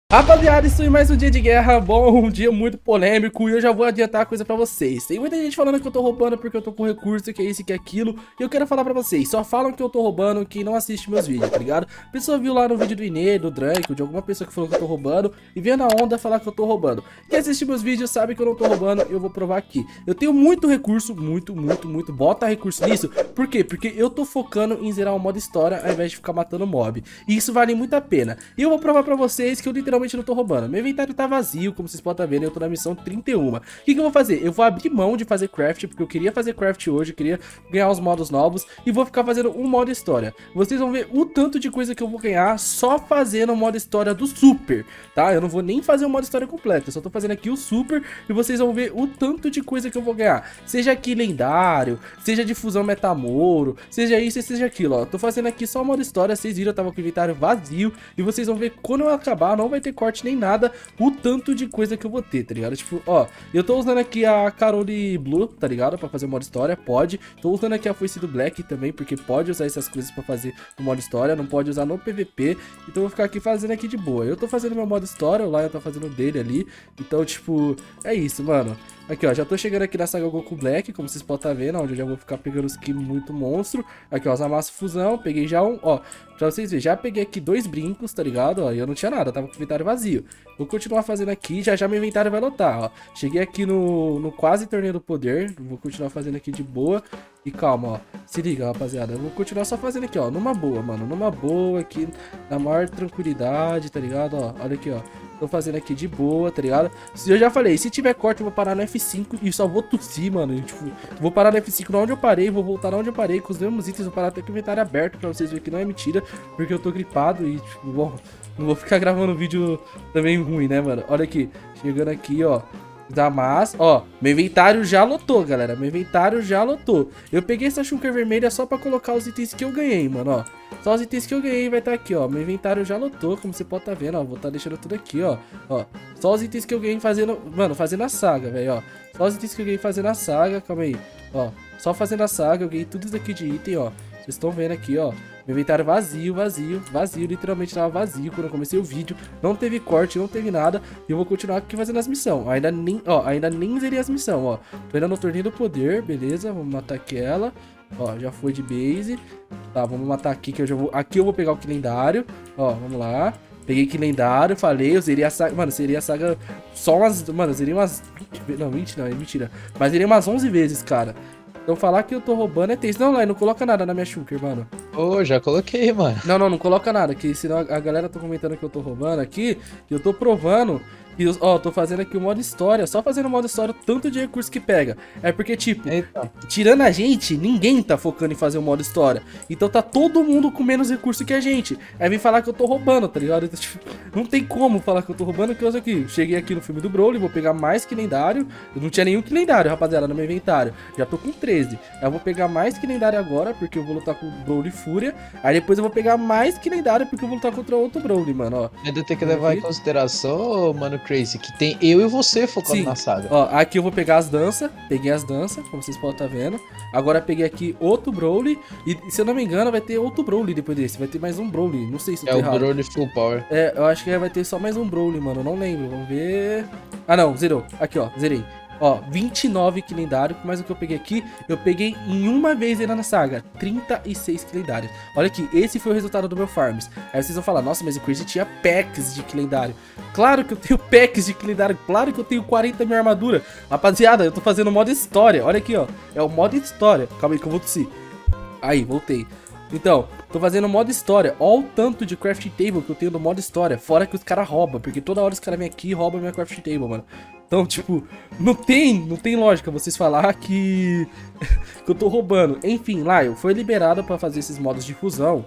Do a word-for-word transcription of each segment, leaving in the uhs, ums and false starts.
Rapaziada, estou em mais um dia de guerra, bom, um dia muito polêmico e eu já vou adiantar a coisa pra vocês. Tem muita gente falando que eu tô roubando porque eu tô com recurso, que é isso, que é aquilo, e eu quero falar pra vocês, só falam que eu tô roubando quem não assiste meus vídeos, tá ligado? A pessoa viu lá no vídeo do Inê, do Dranko, de alguma pessoa que falou que eu tô roubando, e veio na onda falar que eu tô roubando. Quem assiste meus vídeos sabe que eu não tô roubando, eu vou provar aqui. Eu tenho muito recurso, muito, muito, muito, bota recurso nisso, por quê? Porque eu tô focando em zerar o modo história ao invés de ficar matando mob, e isso vale muito a pena. E eu vou provar pra vocês que eu literalmente não tô roubando. Meu inventário tá vazio, como vocês podem estar vendo, eu tô na missão trinta e um. O que que eu vou fazer? Eu vou abrir mão de fazer craft, porque eu queria fazer craft hoje, eu queria ganhar os modos novos, e vou ficar fazendo um modo história. Vocês vão ver o tanto de coisa que eu vou ganhar só fazendo o modo história do super, tá? Eu não vou nem fazer o modo história completo, eu só tô fazendo aqui o super, e vocês vão ver o tanto de coisa que eu vou ganhar. Seja aqui lendário, seja difusão metamoro, seja isso e seja aquilo, ó. Tô fazendo aqui só o modo história, vocês viram, eu tava com o inventário vazio, e vocês vão ver quando eu acabar, não vai ter corte nem nada, o tanto de coisa que eu vou ter, tá ligado? Tipo, ó, eu tô usando aqui a Carole Blue, tá ligado? Pra fazer o modo história, pode. Tô usando aqui a foice do Black também, porque pode usar essas coisas pra fazer o modo história, não pode usar no P V P, então eu vou ficar aqui fazendo aqui de boa. Eu tô fazendo meu modo história, o Lion tá fazendo o dele ali, então, tipo, é isso, mano. Aqui, ó, já tô chegando aqui na saga Goku Black, como vocês podem estar vendo, onde eu já vou ficar pegando os ki muito monstro. Aqui, ó, as amassas fusão, peguei já um, ó, pra vocês verem, já peguei aqui dois brincos, tá ligado? Ó, e eu não tinha nada, tava com o inventário vazio. Vou continuar fazendo aqui, já já meu inventário vai lotar, ó. Cheguei aqui no, no quase torneio do poder, vou continuar fazendo aqui de boa. E calma, ó, se liga, rapaziada, eu vou continuar só fazendo aqui, ó, numa boa, mano, numa boa aqui, na maior tranquilidade, tá ligado? Ó, olha aqui, ó. Tô fazendo aqui de boa, tá ligado? Eu já falei, se tiver corte eu vou parar no F cinco e só vou tossir, mano. E, tipo, vou parar no F cinco onde eu parei, vou voltar onde eu parei com os mesmos itens, vou parar até com o inventário aberto pra vocês verem que não é mentira, porque eu tô gripado e, tipo, bom, não vou ficar gravando vídeo também ruim, né, mano? Olha aqui, chegando aqui, ó. Damas, ó, meu inventário já lotou, galera, meu inventário já lotou. Eu peguei essa shulker vermelha só pra colocar os itens que eu ganhei, mano, ó. Só os itens que eu ganhei vai estar aqui, ó. Meu inventário já lotou, como você pode estar vendo, ó. Vou estar deixando tudo aqui, ó. Ó, só os itens que eu ganhei fazendo, mano, fazendo a saga, velho, ó. Só os itens que eu ganhei fazendo a saga, calma aí. Ó, só fazendo a saga, eu ganhei tudo isso aqui de item, ó. Vocês estão vendo aqui, ó. Meu inventário vazio, vazio, vazio, literalmente tava vazio quando eu comecei o vídeo. Não teve corte, não teve nada. E eu vou continuar aqui fazendo as missões. Ainda nem, ó, ainda nem zerei as missões, ó. Tô ainda no torneio do poder, beleza? Vamos matar aquela. Ó, já foi de base. Tá, vamos matar aqui que eu já vou... Aqui eu vou pegar o que lendário. Ó, vamos lá. Peguei que lendário, falei, eu zerei a saga... Mano, seria a saga só umas... Mano, eu zerei umas... Não, vinte não, é mentira. Mas zerei umas onze vezes, cara. Então falar que eu tô roubando é tenso. Não, Lai, não coloca nada na minha shulker, mano. Ô, oh, já coloquei, mano. Não, não, não coloca nada, que senão a galera tá comentando que eu tô roubando aqui. E eu tô provando. E, ó, tô fazendo aqui o modo história. Só fazendo o modo história, o tanto de recurso que pega. É porque, tipo, Eita. tirando a gente, ninguém tá focando em fazer o modo história. Então tá todo mundo com menos recurso que a gente. Aí vem falar que eu tô roubando, tá ligado? Então, tipo, não tem como falar que eu tô roubando, que eu uso aqui. Cheguei aqui no filme do Broly, vou pegar mais que lendário. Eu não tinha nenhum que lendário, rapaziada, no meu inventário. Já tô com treze. Aí eu vou pegar mais que lendário agora, porque eu vou lutar com o Broly Fúria. Aí depois eu vou pegar mais que lendário, porque eu vou lutar contra outro Broly, mano, ó. Ainda tem que levar aqui em consideração, mano, Crazy, que tem eu e você focando Sim. na saga. Ó, aqui eu vou pegar as danças. Peguei as danças, como vocês podem estar vendo. Agora peguei aqui outro Broly. E se eu não me engano, vai ter outro Broly depois desse. Vai ter mais um Broly. Não sei se eu tô É errado. o Broly Full Power. É, eu acho que vai ter só mais um Broly, mano. Eu não lembro. Vamos ver. Ah, não. Zerou. Aqui, ó. Zerei. Ó, vinte e nove que lendário, mas o que eu peguei aqui, eu peguei em uma vez ainda na saga, trinta e seis que lendário. Olha aqui, esse foi o resultado do meu farms. Aí vocês vão falar, nossa, mas o Crazy tinha packs de que lendário. Claro que eu tenho packs de que lendário, claro que eu tenho quarenta mil armadura. Rapaziada, eu tô fazendo o modo história, olha aqui, ó. É o modo história. Calma aí que eu vou tossir. Aí, voltei. Então, tô fazendo modo história. Olha o tanto de craft table que eu tenho no modo história. Fora que os caras roubam, porque toda hora os caras vêm aqui e roubam minha craft table, mano. Então, tipo, não tem, não tem lógica vocês falar que, que eu tô roubando. Enfim, Lion foi liberado pra fazer esses modos de fusão.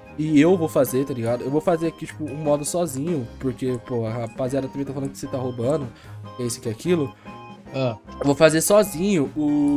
E eu vou fazer, tá ligado? Eu vou fazer aqui, tipo, um modo sozinho. Porque, pô, a rapaziada também tá falando que você tá roubando. Que é isso, que é aquilo. Ah. Eu vou fazer sozinho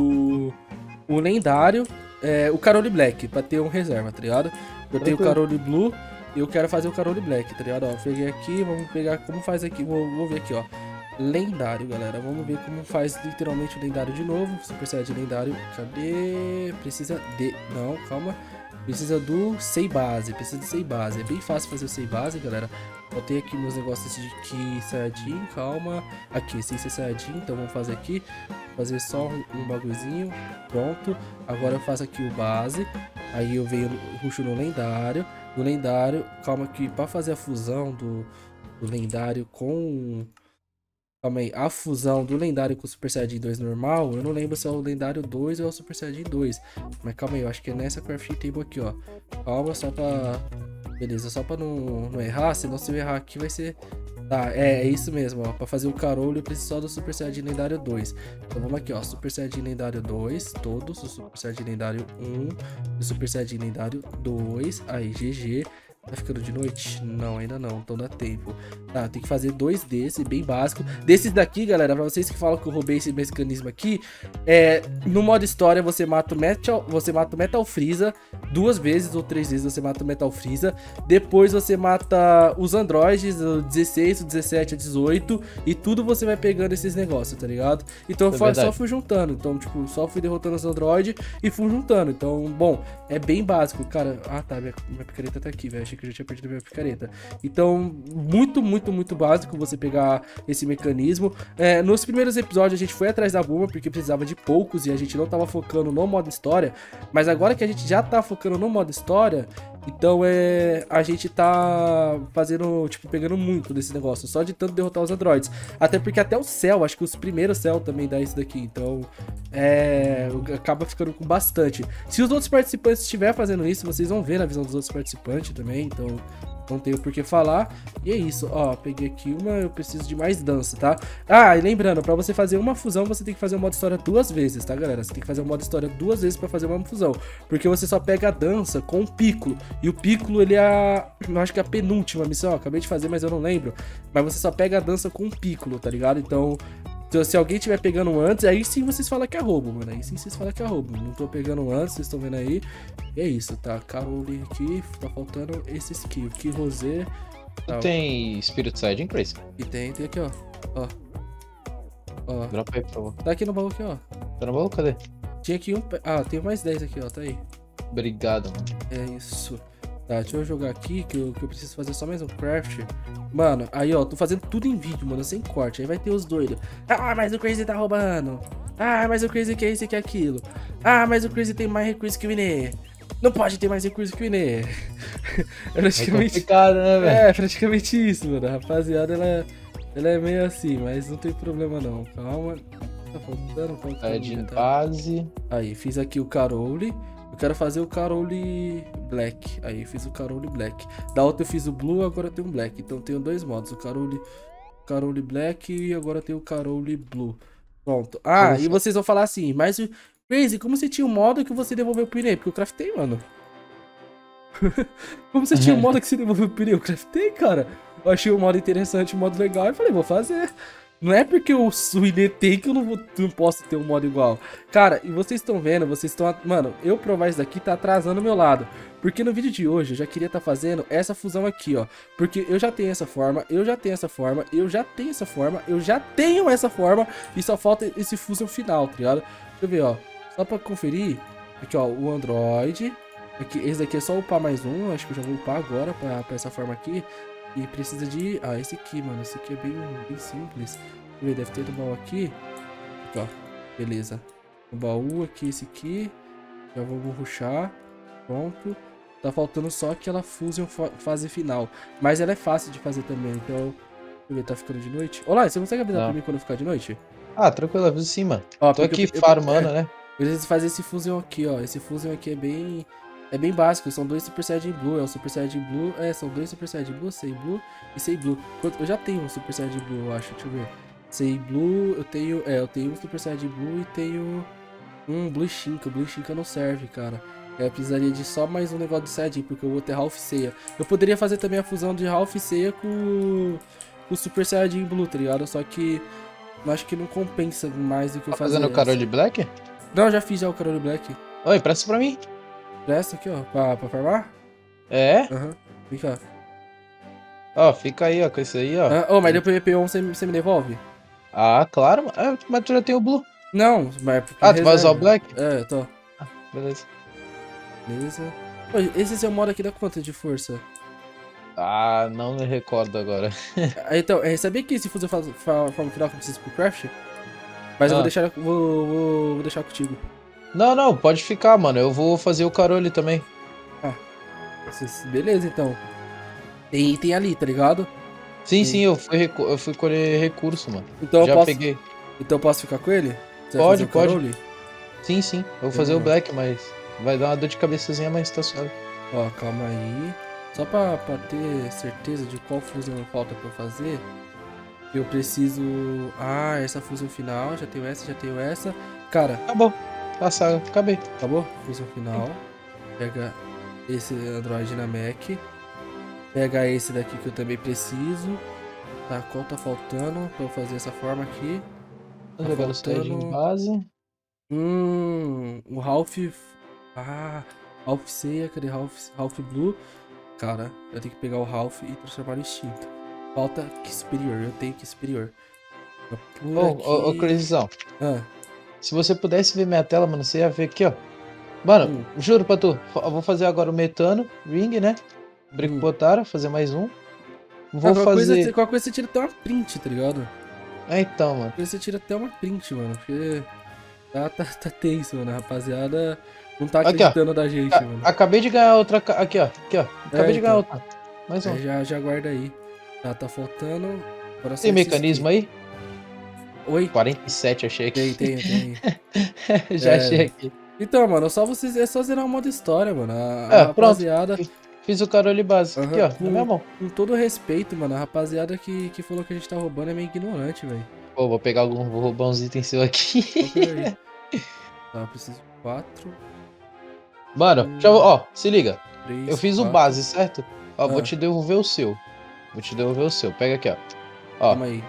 o, o lendário, é, o Carole Black, pra ter um reserva, tá ligado? Eu tenho o Carole Blue e eu quero fazer o Carole Black, tá ligado? Ó, peguei aqui, vamos pegar como faz aqui. Vou, vou ver aqui, ó. Lendário, galera, vamos ver como faz literalmente o lendário de novo. Super Saiyajin lendário, cadê? Precisa de... Não, calma. Precisa do Sei Base, precisa do Sei Base. É bem fácil fazer o Sei Base, galera. Botei aqui meus negócios de que Saiyajin, calma. Aqui, sem ser Saiyajin, então vamos fazer aqui. Fazer só um, um bagulhozinho, pronto. Agora eu faço aqui o base. Aí eu venho, ruxo no lendário. No lendário, calma que pra fazer a fusão do, do lendário com... Calma aí, a fusão do lendário com o Super Saiyajin dois normal, eu não lembro se é o lendário dois ou é o Super Saiyajin dois. Mas calma aí, eu acho que é nessa crafting table aqui, ó. Calma, só pra... Beleza, só pra não, não errar, senão se eu errar aqui vai ser... Tá, é, é isso mesmo, ó. Pra fazer o Carole eu preciso só do Super Saiyajin lendário dois. Então vamos aqui, ó. Super Saiyajin lendário dois, todos. O Super Saiyajin lendário um, o Super Saiyajin lendário dois. Aí, G G. Tá ficando de noite? Não, ainda não, então dá tempo. Tá, tem que fazer dois desses, bem básico. Desses daqui, galera, pra vocês que falam que eu roubei esse mecanismo aqui, é, no modo história você mata o Metal, você mata o Metal Freeza duas vezes ou três vezes você mata o Metal Freeza. Depois você mata os androides, o dezesseis, o dezessete, o dezoito, e tudo você vai pegando esses negócios, tá ligado? Então eu é só fui juntando, então tipo, só fui derrotando os androides e fui juntando. Então, bom, é bem básico, cara. Ah, tá, minha, minha picareta tá aqui, velho. Que eu já tinha perdido a minha picareta. Então, muito, muito, muito básico você pegar esse mecanismo. É, nos primeiros episódios a gente foi atrás da Bulma porque precisava de poucos e a gente não tava focando no modo história. Mas agora que a gente já tá focando no modo história, então é, a gente tá fazendo, tipo, pegando muito desse negócio, só de tanto derrotar os androides. Até porque até o Cell, acho que os primeiros Cell também dá isso daqui. Então, é, acaba ficando com bastante. Se os outros participantes estiverem fazendo isso, vocês vão ver na visão dos outros participantes também. Então, não tenho por que falar. E é isso, ó, peguei aqui uma, eu preciso de mais dança, tá? Ah, e lembrando, pra você fazer uma fusão, você tem que fazer o modo história duas vezes, tá, galera? Você tem que fazer o modo história duas vezes pra fazer uma fusão. Porque você só pega a dança com o Piccolo. E o Piccolo, ele é a... eu acho que é a penúltima missão, ó, acabei de fazer, mas eu não lembro. Mas você só pega a dança com o Piccolo, tá ligado? Então... se alguém estiver pegando antes, aí sim vocês falam que é roubo, mano. Aí sim vocês falam que é roubo. Não tô pegando antes, vocês estão vendo aí. E é isso, tá? Carole aqui, tá faltando esse skill. Que Rosé. Tá. Tem Spirit Saiyajin, Chris? E tem, tem aqui, ó. Ó. Ó. Dropa aí, por favor. Tá aqui no baú aqui, ó. Tá no baú? Cadê? Tinha aqui um... Ah, tem mais dez aqui, ó. Tá aí. Obrigado, mano. É isso. Tá, deixa eu jogar aqui, que eu, que eu preciso fazer só mais um craft. Mano, aí ó, tô fazendo tudo em vídeo, mano, sem corte. Aí vai ter os doidos. Ah, mas o Crazy tá roubando. Ah, mas o Crazy quer isso e quer aquilo. Ah, mas o Crazy tem mais recursos que o Inê. Não pode ter mais recursos que o Inê. É praticamente... complicado, né, velho? É, praticamente isso, mano. A rapaziada, ela, ela é meio assim, mas não tem problema não. Calma. Tá faltando, faltando. É de base. Aí, fiz aqui o Carole. Eu quero fazer o Carole Black. Aí eu fiz o Carole Black. Da outra eu fiz o Blue, agora eu tenho o Black. Então eu tenho dois modos. O Carole, Carole Black e agora eu tenho o Carole Blue. Pronto. Ah, Nossa. E vocês vão falar assim, mas Crazy, como você tinha um modo que você devolveu o pneu? Porque eu craftei, mano. Como você tinha um modo que você devolveu o pneu? Eu craftei, cara. Eu achei um modo interessante, um modo legal e falei, vou fazer. Não é porque o Suine tem que eu não, vou, não posso ter um modo igual. Cara, e vocês estão vendo, vocês estão... Mano, eu provar isso daqui tá atrasando o meu lado. Porque no vídeo de hoje eu já queria estar tá fazendo essa fusão aqui, ó. Porque eu já tenho essa forma, eu já tenho essa forma, eu já tenho essa forma, eu já tenho essa forma. E só falta esse fusão final, tá ligado? Deixa eu ver, ó. Só pra conferir. Aqui, ó, o Android. Aqui, esse daqui é só upar mais um. Acho que eu já vou upar agora pra, pra essa forma aqui. E precisa de... Ah, esse aqui, mano. Esse aqui é bem, bem simples. Deve ter no baú aqui. Aqui, ó. Beleza. No baú aqui, esse aqui. Já vamos rushar. Pronto. Tá faltando só aquela Fusion fase final. Mas ela é fácil de fazer também. Então... Deixa eu ver, tá ficando de noite? Olá, você consegue avisar pra mim quando ficar de noite? Ah, tranquilo, aviso sim, mano. Ó, tô aqui eu, farmando, eu, né? Eu preciso fazer esse Fusion aqui, ó. Esse Fusion aqui é bem... É bem básico, são dois Super Saiyajin Blue, é o Super Saiyajin Blue, é, são dois Super Saiyajin Blue, Sei Blue e Sei Blue. Eu já tenho um Super Saiyajin Blue, eu acho, deixa eu ver. Sei Blue, eu tenho, é, eu tenho um Super Saiyajin Blue e tenho um Blue Shinka, o Blue Shinka não serve, cara. Eu precisaria de só mais um negócio de Saiyajin, porque eu vou ter Ralph Seiya. Eu poderia fazer também a fusão de Ralph Seiya com, com o Super Saiyajin Blue, tá ligado? Só que eu acho que não compensa mais do que eu tá fazer. Fazendo o Carole Black? Não, eu já fiz já o Carole Black. Oi, presta pra mim. Presta aqui, ó, pra, pra farmar? É? Aham, uhum. Fica. Ó, fica aí, ó, com esse aí, ó. Ah, oh, mas depois do P um você, você me devolve? Ah, claro, ah, mas tu já tem o Blue. Não, mas... Ah, tu vai usar o Black? É, eu tô. Ah, beleza. Beleza. Pô, esse seu modo aqui dá quanto de força? Ah, não me recordo agora. Ah, então, é, sabia que esse fuzil faz fa- forma final que precisa pro craft? Mas eu vou Ah. deixar, vou, vou, vou deixar contigo. Não, não, pode ficar, mano. Eu vou fazer o Carole também. Ah, vocês- beleza então. Tem item ali, tá ligado? Sim, Sim. sim, eu fui, recu- eu fui colher recurso, mano. Então eu Já posso, peguei. então eu posso ficar com ele? Você vai Pode, fazer o pode. Carole? Sim, sim. Eu vou fazer o Black, mas vai dar uma dor de cabeçazinha, mas tá suave. Ó, calma aí. Só pra, pra ter certeza de qual fusão falta pra eu fazer, eu preciso... Ah, essa fusão final, já tenho essa, já tenho essa. Cara, Acabou. A saga, acabei. acabou? Fusão final. Pega esse Android na Mac. Pega esse daqui que eu também preciso. Tá, qual tá faltando pra eu fazer essa forma aqui? Tô Tá jogando o Sage faltando- em base. Hum, o Ralph... Ah, Ralph Ceia, cadê Ralph, Ralph Blue? Cara, eu tenho que pegar o Ralph e transformar no instinto. Falta que superior, eu tenho que superior. Por Ô, ô, ô, aqui- Crisão, Ah, se você pudesse ver minha tela, mano, você ia ver aqui, ó. Mano, Hum. juro pra tu, eu vou fazer agora o metano, ring, né? Brico Hum. Potara, fazer mais um. Vou qualquer fazer. Coisa, qualquer coisa você tira até uma print, tá ligado? É, então, mano. Qualquer coisa você tira até uma print, mano. Porque tá, tá, tá tenso, mano. A rapaziada não tá Aqui, ó. acreditando da gente, A- mano. acabei de ganhar outra. ca- Aqui, ó. Aqui, ó. Acabei de ganhar então. outra. Mais um. Aí já, já guarda aí. Tá, tá faltando. Agora só Tem esses mecanismo aqui. aí? Oi? quarenta e sete, achei aqui. Tem, tem, tem. Já É. achei aqui. Então, mano, só vocês, é só zerar o modo história, mano. A, a É, pronto. rapaziada, Fiz o Carole base. Aqui, Aham. ó. Na minha mão. com todo respeito, mano, a rapaziada que, que falou que a gente tá roubando é meio ignorante, velho. Pô, vou pegar algum. Vou roubar uns itens seu aqui. Procura aí. Tá, eu preciso de quatro, Mano, já vou. Ó, se liga. três, Eu fiz o quatro. base, certo? Ó, vou Ah. te devolver o seu. Vou te devolver o seu. Pega aqui, ó. Ó, Calma aí.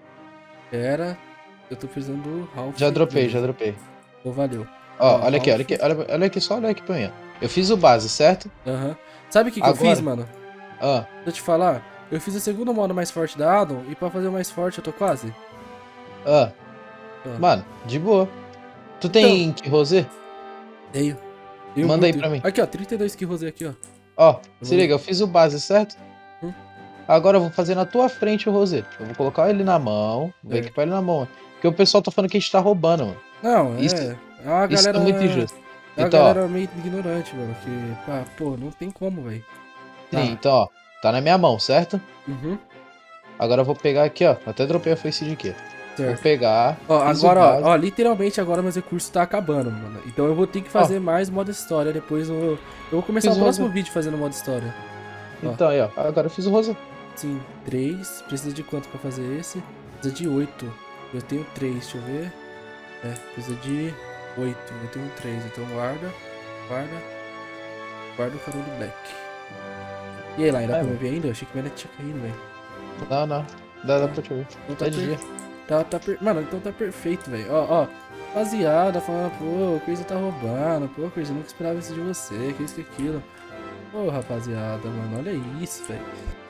Pera, eu tô precisando do Ralph. já dropei, beleza. já dropei. Pô, valeu. Ó, Ah, olha aqui, olha Ralph. aqui, olha, olha aqui só, olha aqui pra mim, ó. Eu fiz o base, certo? Aham. Sabe o que, que eu Agora? fiz, mano? Ah, Deixa eu te falar. Eu fiz o segundo modo mais forte da Addon e pra fazer o mais forte eu tô quase. ah. Ah. Mano, de boa. Tu tem Então. que rosé? Tenho. Tenho Manda aí muito. pra mim. Aqui, ó, trinta e dois que rosei aqui, ó. Ó, se vou- liga, eu fiz o base, certo? Hum. Agora eu vou fazer na tua frente o rosé. Eu vou colocar ele na mão, vou É. equipar ele na mão. Porque o pessoal tá falando que a gente tá roubando, mano. Não, Isso- é. É uma Isso galera. é muito injusto. É uma Então, ó. galera meio ignorante, mano. Que, pá, pô, não tem como, velho. Sim, Tá. então, ó. Tá na minha mão, certo? Uhum. Agora eu vou pegar aqui, ó. Até dropei a face de quê? Vou Certo. pegar. Ó, fiz o agora, base. ó, ó, literalmente agora meus recursos tá acabando, mano. Então eu vou ter que fazer mais modo história. Depois eu, eu vou começar Fiz o o próximo rosé. vídeo fazendo modo história. ó. Então aí, ó. Agora eu fiz o rosé. Sim, três. Precisa de quanto pra fazer esse? Precisa de oito. Eu tenho três, deixa eu ver. É, precisa de oito. Eu tenho três. Então guarda, guarda, guarda o Carole Black. E aí, lá, dá Vai, pra me mano. ver ainda? Eu achei que minha net tinha caído, velho. Não, não. Dá, dá pra te ver. Então tá Tá de per- dia. Tá, tá per... Mano, então tá perfeito, velho. Ó, ó. Rapaziada falando, pô, o Crazy tá roubando. Pô, Crazy, eu nunca esperava isso de você. Que isso, que aquilo. Pô, rapaziada, mano, olha isso, velho.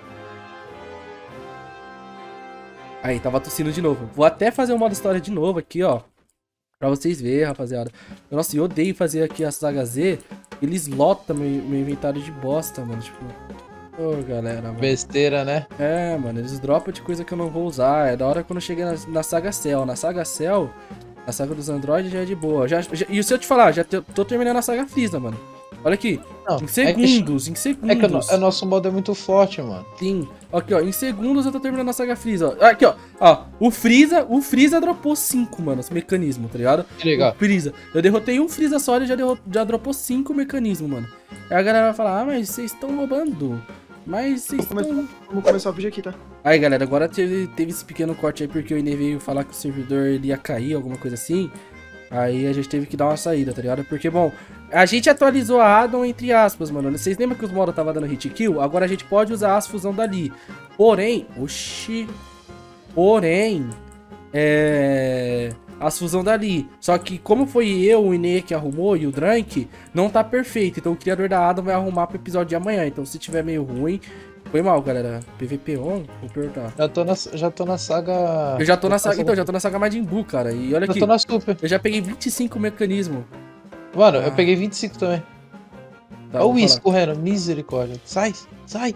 Aí, tava tossindo de novo. Vou até fazer o modo história de novo aqui, ó. Pra vocês verem, rapaziada. Nossa, eu odeio fazer aqui a saga Z. Eles lotam meu, meu inventário de bosta, mano. Tipo, ô, galera, mano. Besteira, né? É, mano, eles dropam de coisa que eu não vou usar. É da hora quando eu cheguei na, na saga Cell. Na saga Cell, na saga dos Android já é de boa. Já, já- e se eu te falar, já te- tô terminando a saga Freeza, mano. Olha aqui. Não, Em é que- segundos, em É que o, segundos. no- o nosso modo é muito forte, mano. Sim. Aqui, ó. Em segundos eu tô terminando a saga Freeza, ó. Aqui, ó. Ó, o Freeza, o Freeza dropou cinco, mano, esse mecanismo, tá ligado? Que legal. O Freeza. Eu derrotei um Freeza só, ele já, derro- já dropou cinco mecanismos, mano. Aí a galera vai falar, ah, mas vocês estão roubando. Mas vocês Vamos estão... começar, vamos começar o vídeo aqui, tá? Aí, galera, agora teve, teve esse pequeno corte aí porque o Ine veio falar que o servidor ele ia cair, alguma coisa assim. Aí a gente teve que dar uma saída, tá ligado? Porque, bom, a gente atualizou a Addon entre aspas, mano. Vocês lembram que os modos tava dando hit kill? Agora a gente pode usar as fusão dali. Porém, oxi. Porém, é... as fusão dali. Só que como foi eu, o Ine que arrumou e o Drank, não tá perfeito. Então o criador da Addon vai arrumar pro episódio de amanhã. Então se tiver meio ruim, foi mal, galera. P V P on? Vou perguntar. Já tô na, já tô na saga. Eu já tô na faço- saga, então, já tô na saga Majin Buu, cara. E olha Já aqui, tô na super. eu já peguei vinte e cinco mecanismos. Mano, Ah. eu peguei vinte e cinco também. Tá, Olha o vou Whis falar. correndo, misericórdia. Sai, sai.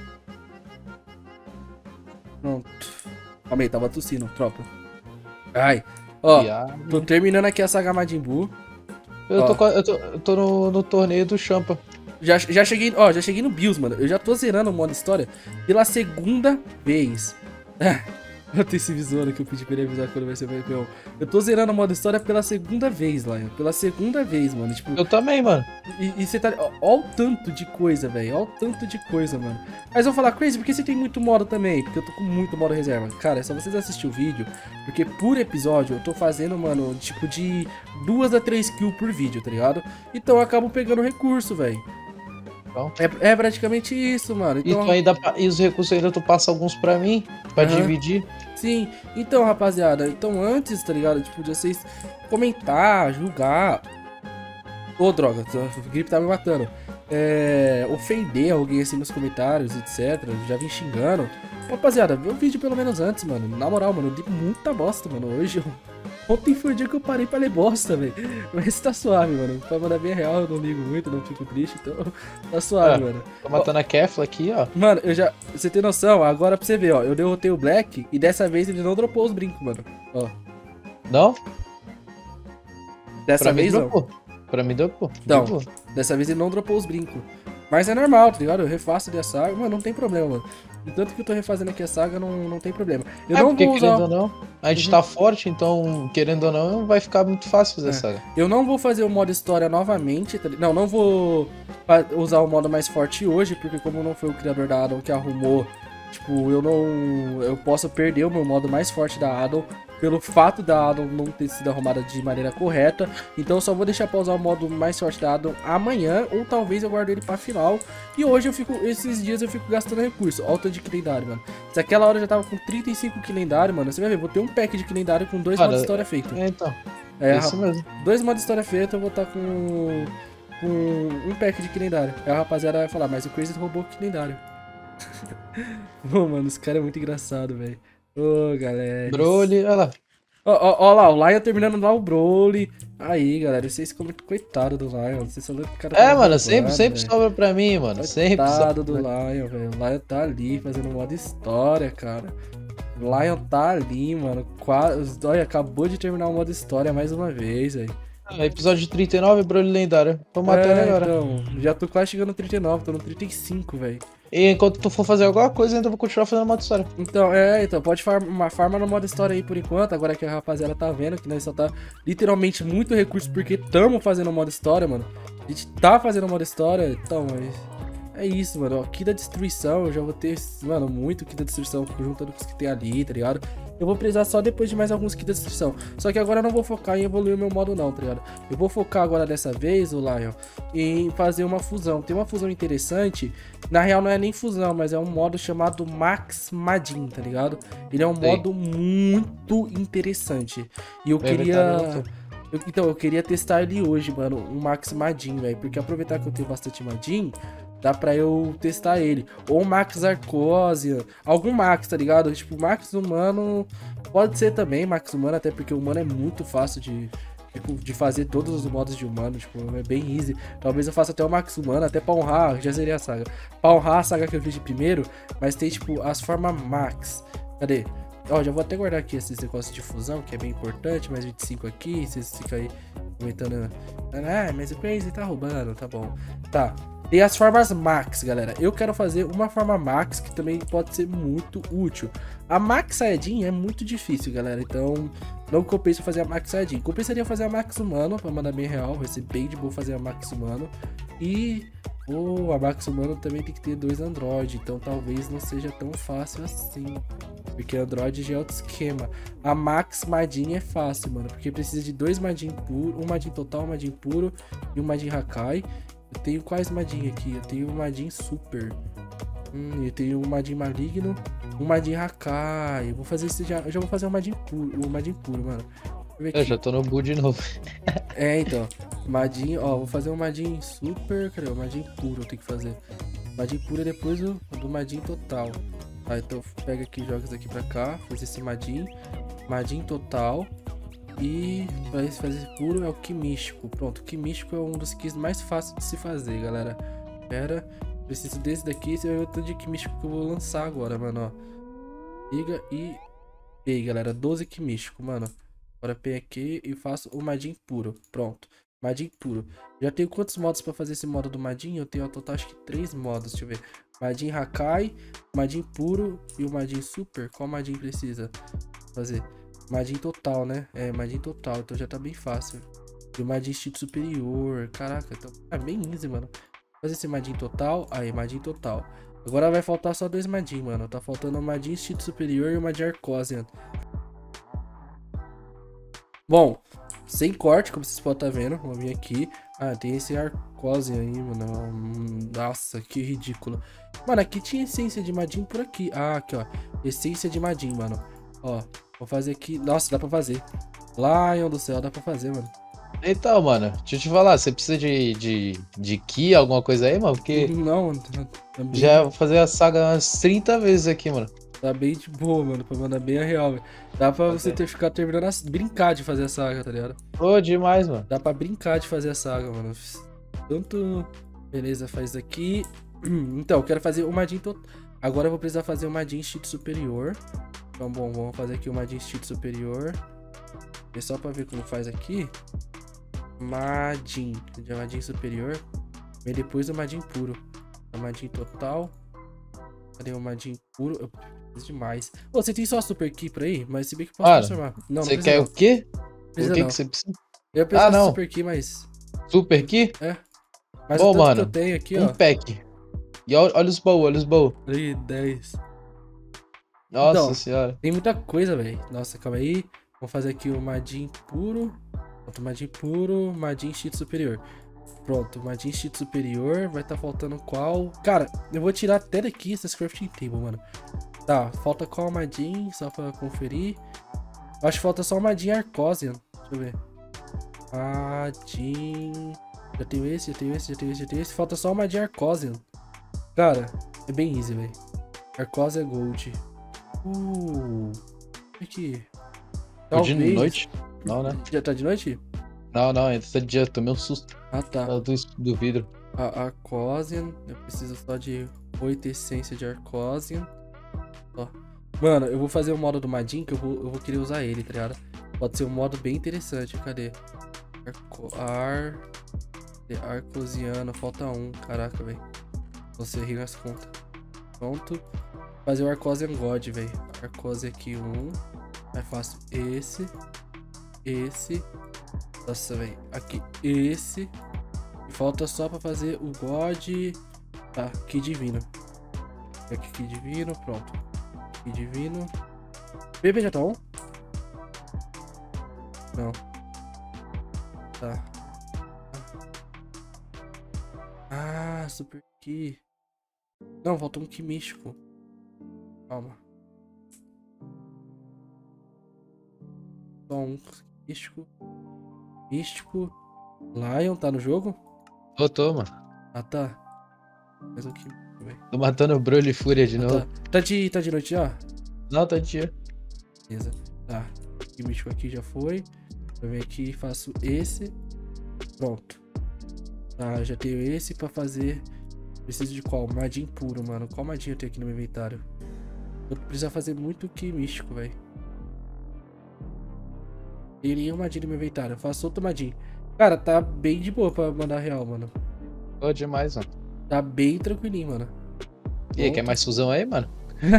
Pronto. Calma aí, tava tossindo, tropa. Ai. Ó, Viado. tô terminando aqui a saga Majin Buu. Eu Ó. tô, qua- eu tô, eu tô no, no torneio do Champa. Já, já cheguei, ó, já cheguei no Bills, mano. Eu já tô zerando o modo história pela segunda vez. Eu tenho esse visor que eu pedi pra ele avisar quando vai ser campeão. Eu tô zerando o modo história pela segunda vez, Lion. Pela segunda vez, mano. Tipo, Eu também, mano. e você tá. Ó, ó o tanto de coisa, velho. Ó o tanto de coisa, mano. Mas eu vou falar, Crazy, porque você tem muito modo também? Porque eu tô com muito modo reserva. Cara, é só vocês assistirem o vídeo. Porque por episódio eu tô fazendo, mano, tipo de duas a três kills por vídeo, tá ligado? Então eu acabo pegando recurso, velho. Então. É, é praticamente isso, mano. E, Então, tu ainda, pa- e os recursos ainda tu passa alguns pra mim, pra Aham. dividir. sim. Então, rapaziada, então antes, tá ligado? Tipo, de vocês comentar, julgar. Ô, droga, o gripe tá me matando. É, ofender alguém assim nos comentários, etcétera. Já vim xingando. Rapaziada, vê o vídeo pelo menos antes, mano. Na moral, mano, eu dei muita bosta, mano. Hoje eu... Ontem foi o dia que eu parei pra ler bosta, velho. Mas tá suave, mano. Pra mandar bem real, eu não ligo muito, não fico triste, então tá suave, É. mano. Tô matando a Kefla aqui, ó. Mano, eu já. Você tem noção? Agora pra você ver, ó. Eu derrotei o Black e dessa vez ele não dropou os brincos, mano. Ó. Não? Dessa Pra mim vez não. dropou. Pra mim dropou. Então. Dropou. Dessa vez ele não dropou os brincos. Mas é normal, tá ligado? Eu refaço ali a saga. Mano, não tem problema, mano. Entanto que eu tô refazendo aqui a saga, não, não tem problema. Eu é não porque, vou usar. querendo ou não, a gente Uhum. tá forte, então, querendo ou não, vai ficar muito fácil fazer É. essa saga. Eu não vou fazer o modo história novamente. Tá... li- Não, não vou fa- usar o modo mais forte hoje, porque como não foi o criador da Addon que arrumou, tipo, eu não. Eu posso perder o meu modo mais forte da Addon pelo fato da Addon não ter sido arrumada de maneira correta. Então eu só vou deixar pra usar o modo mais forte da Addon amanhã, ou talvez eu guarde ele pra final. E hoje eu fico. Esses dias eu fico gastando recurso. Olha o tanto de que lendário, mano. Se aquela hora eu já tava com trinta e cinco que lendário, mano, você vai ver, vou ter um pack de que lendário com dois Cara, modos de história feito. É, então. É, isso mesmo. dois modos de história feito, eu vou estar com, com um pack de que lendário. Aí a rapaziada vai falar, mas o Crazy roubou que lendário. Ô, mano, esse cara é muito engraçado, velho. Ô, galera. Broly, olha lá. Ó, ó, ó lá, o Lion terminando lá o Broly. Aí, galera, vocês ficam muito coitado do Lion. Vocês são loucos, cara. É, tá mano, roubando, sempre, sempre velho. sobra pra mim, mano. Sempre Coitado sobra. do Lion, velho. O Lion tá ali fazendo modo história, cara. O Lion tá ali, mano. Quase... Olha, acabou de terminar o modo história mais uma vez, velho. Ah, episódio trinta e nove, Broly lendário. Tô matando É, agora. então, já tô quase chegando no trinta e nove, tô no trinta e cinco, velho. E enquanto tu for fazer alguma coisa, ainda vou continuar fazendo modo história. Então, é, então, pode farmar farma no modo história aí por enquanto, agora que a rapaziada tá vendo que nós só tá literalmente muito recurso porque tamo fazendo modo história, mano. A gente tá fazendo modo história, então, mas... É isso, mano, ó, Ki da destruição, eu já vou ter, mano, muito Ki da destruição juntando com os que tem ali, tá ligado? Eu vou precisar só depois de mais alguns Ki da destruição. Só que agora eu não vou focar em evoluir o meu modo não, tá ligado? Eu vou focar agora dessa vez, o Lion, em fazer uma fusão. Tem uma fusão interessante, na real não é nem fusão, mas é um modo chamado Max Majin, tá ligado? Ele é um Sei. modo muito interessante. E eu Vai queria... inventar outro. Eu- então, eu queria testar ele hoje, mano, um Max Majin, velho. Porque aproveitar que eu tenho bastante Majin, dá pra eu testar ele. Ou Max Arcosian, algum Max, tá ligado? Tipo, Max Humano, pode ser também Max Humano, até porque o Humano é muito fácil de, de, de fazer todos os modos de Humano, tipo, é bem easy. Talvez eu faça até o Max Humano, até pra honrar, já seria a saga. Pra honrar a saga que eu fiz de primeiro, mas tem, tipo, as formas Max. Cadê? Ó, já vou até guardar aqui esses negócios de fusão, que é bem importante, mais vinte e cinco aqui, vocês ficam aí comentando, ah, mas o Crazy tá roubando, tá bom. Tá, tem as formas Max, galera. Eu quero fazer uma forma Max, que também pode ser muito útil. A Max Saiyajin é muito difícil, galera, então não compensa fazer a Max Saiyajin. Compensaria fazer a Max Humano, pra mandar bem real, vai ser bem de boa fazer a Max Humano. E... Oh, a Max Humano também tem que ter dois Android, então talvez não seja tão fácil assim. Porque Android já é outro esquema. A Max Majin é fácil, mano, porque precisa de dois Majin puro, um Majin total, um Majin puro e um Majin Hakai. Eu tenho quais Majin aqui? Eu tenho um Majin Super. Hum, eu tenho um Majin Maligno, um Majin Hakai. Eu vou fazer isso já, eu já vou fazer um Majin puro, um Majin puro, mano. Deixa eu ver Eu aqui. já tô no Bull de novo. É, então. Majin, ó, vou fazer um Majin Super. Cadê? O Majin Puro eu tenho que fazer. Majin Puro é depois do, do Majin Total. Tá, então pega aqui, joga isso aqui pra cá. Faz esse Majin. Majin Total. e pra esse fazer puro é o Ki Místico. Pronto, o Ki Místico é um dos Kis mais fáceis de se fazer, galera. Pera, preciso desse daqui. Esse é o tanto de Ki Místico que eu vou lançar agora, mano, ó. Liga e... E aí, galera, doze Ki Místico, mano. Agora pego aqui e faço o Majin puro. Pronto, Majin puro. Já tenho quantos modos pra fazer esse modo do Majin? Eu tenho ao total acho que três modos, deixa eu ver. Majin Hakai, Majin puro e o Majin super. Qual Majin precisa fazer? Majin total, né? É, Majin total, então já tá bem fácil. E o Majin instinto superior, caraca, então é bem easy, mano. Fazer esse Majin total, aí, Majin total. Agora vai faltar só dois Majin, mano. Tá faltando o Majin instinto superior e o Majin Arcosian. Bom, sem corte, como vocês podem estar vendo, vamos vir aqui. Ah, tem esse Arcosian aí, mano. Nossa, que ridículo. Mano, aqui tinha essência de Majin por aqui. Ah, aqui, ó. Essência de Majin, mano. Ó, vou fazer aqui. Nossa, dá pra fazer. Lion do céu, dá pra fazer, mano. Então, mano, deixa eu te falar, você precisa de, de, de Ki, alguma coisa aí, mano? Porque Não, tá bem, já vou fazer a saga umas trinta vezes aqui, mano. tá bem de boa, mano, pra mandar bem a real, velho. Dá pra você ter ficar terminando a brincar de fazer a saga, tá ligado? Ô, demais, mano. Dá pra brincar de fazer a saga, mano. Tanto... Beleza, faz aqui. Então, eu quero fazer o Majin total. Agora eu vou precisar fazer o Majin instinto superior. Então, bom, vamos fazer aqui o Majin instinto superior. E só pra ver como faz aqui. Majin, de Majin superior. E depois o Majin puro. O Majin total. Cadê o Majin puro? Eu preciso demais. Ô, você tem só Super Ki por aí? Mas se bem que eu posso Cara, transformar. Não, não Você precisa quer não. o quê? Precisa o que, não. que você precisa? Eu preciso Ah, de não. Super Ki, mas... Super Ki? É. Mas Bom, o tanto mano, que eu tenho aqui, um ó. pack. E olha, olha os bowl, olha os bowl. Aí, dez. Nossa Então, senhora. tem muita coisa, velho. Nossa, calma aí. Vamos fazer aqui o Majin puro. Pronto, Majin puro, Majin instinto superior. Pronto, Majin instinto superior. Vai estar tá faltando qual? Cara, eu vou tirar até daqui essa crafting table, mano. Tá, falta qual Majin? Só pra conferir. Acho que falta só o Majin Arcosian. Deixa eu ver. Majin... Já tenho esse, já tenho esse, já tenho esse, já tenho esse. Falta só o Majin Arcosian. Cara, é bem easy, velho. Arcosian Gold. Uh... Aqui. Tô de noite? Não, né? Já tá de noite? Não, não, ainda tá de dia, tomei um susto. Ah, tá. Do, do vidro. A Arcosian. Eu preciso só de oito essências de Arcosian. Ó. Mano, eu vou fazer o modo do Majin que eu vou, eu vou querer usar ele, tá ligado? Pode ser um modo bem interessante. Cadê? Arco... Ar... Arcosiano. Falta um. Caraca, velho. Você ri nas contas. Pronto. Fazer o Arcosian God, velho. Arcosian aqui um. Aí faço esse. Esse. Nossa, velho. Aqui esse. E falta só pra fazer o God. Tá, Ki Divino. Aqui, Ki Divino, pronto. Ki Divino. B B já tá on? Não. Tá. Ah, Super Ki. Não, faltou um Ki místico. Calma. Só um místico. Místico. Lion tá no jogo? Tô, tô, mano. Ah, tá. Mais um Ki místico, velho. Tô matando o Broly e Fúria de Ah, novo. tá. Tá de, tá de noite já? Não, tá de dia. Beleza. Tá. Ki místico aqui já foi. Eu venho aqui e faço esse. Pronto. Tá, já tenho esse pra fazer. Preciso de qual? Majin puro, mano. Qual Majin eu tenho aqui no meu inventário? Eu preciso fazer muito Ki místico, velho. Tem nenhum Majin no meu inventário. Eu faço outro Majin. Cara, tá bem de boa pra mandar real, mano. Tô demais, mano. Tá bem tranquilinho, mano. E aí, quer mais fusão aí, mano?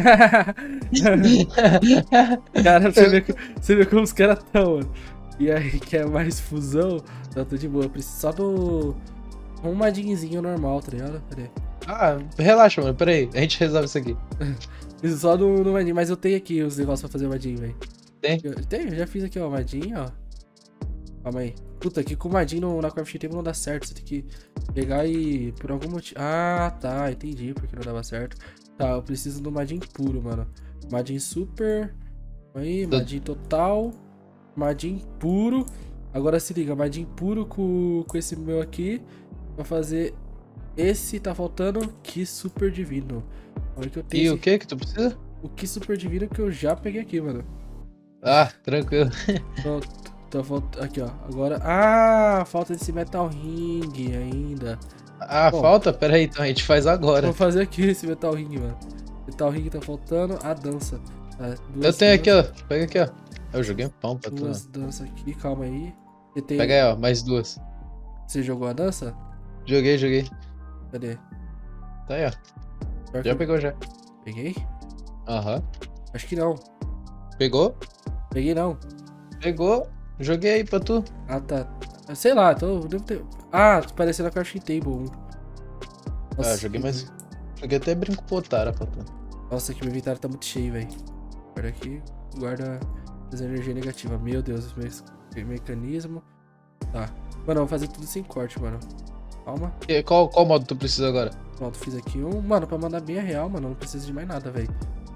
Cara, você vê, você vê como os caras tão, mano. E aí, quer mais fusão? Não, tô de boa. Eu preciso só do... Um Majinzinho normal, tá ligado? Cadê? Ah, relaxa, mano. Pera aí. A gente resolve isso aqui. Preciso só do, do Majin. Mas eu tenho aqui os negócios pra fazer o Majin, velho. Tem? Eu, tenho, eu já fiz aqui, ó. O Majin, ó. Calma aí. Puta, aqui com o Majin no, na Craft Table não dá certo. Você tem que pegar e... Por algum motivo... Ah, tá. Entendi porque não dava certo. Tá, eu preciso do Majin puro, mano. Majin super. Aí, Majin total. Majin puro. Agora se liga, Majin puro com, com esse meu aqui. Pra fazer esse, tá faltando Ki super divino. Olha que eu tenho E esse... o que que tu precisa? O Ki super divino que eu já peguei aqui, mano. Ah, tranquilo. Pronto. tá falta... Aqui, ó. Agora... Ah, falta esse Metal Ring ainda. Ah, Bom, falta? Pera aí, então a gente faz agora. Vou fazer aqui esse Metal Ring, mano. Metal Ring tá faltando a dança. Tá, Eu tenho aqui, ó. Pega aqui, ó. Eu joguei um pão pra tu. Duas danças aqui, calma aí. Você tem... Pega aí, ó. Mais duas. Você jogou a dança? Joguei, joguei. Cadê? Tá aí, ó. Pior Já que- pegou, já. Peguei? Aham. Acho que não. Pegou? Peguei não. Pegou. Joguei aí pra tu. Ah, tá. Sei lá, tô... Devo ter... Ah, parecendo a Crafting Table um. Ah, joguei mais. Joguei até brinco com o Otara pra tu. Nossa, que meu inventário tá muito cheio, velho. Guarda aqui. Guarda as energia negativa. Meu Deus, me... mecanismo. Tá. Mano, eu vou fazer tudo sem corte, mano. Calma. E qual, qual modo tu precisa agora? Pronto, fiz aqui um. Mano, pra mandar bem a real, mano, não preciso de mais nada, velho.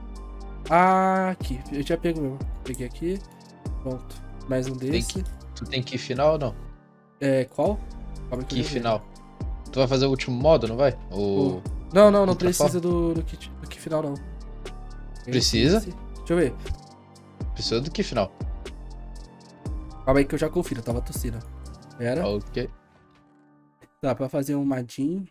Ah, aqui. Eu já pego mesmo. Peguei aqui. Pronto. Mais um desse. que- Tu tem que ir final ou não? É, qual? Calma Que eu já vejo. final? Tu vai fazer o último modo, não vai? O... Não, não, não Outra precisa do, do, kit, do que final, não. Precisa? Esse. Deixa eu ver. Precisa do que final? Calma aí que eu já confiro, eu tava tossindo. Era. Ok. Dá pra fazer um Madin.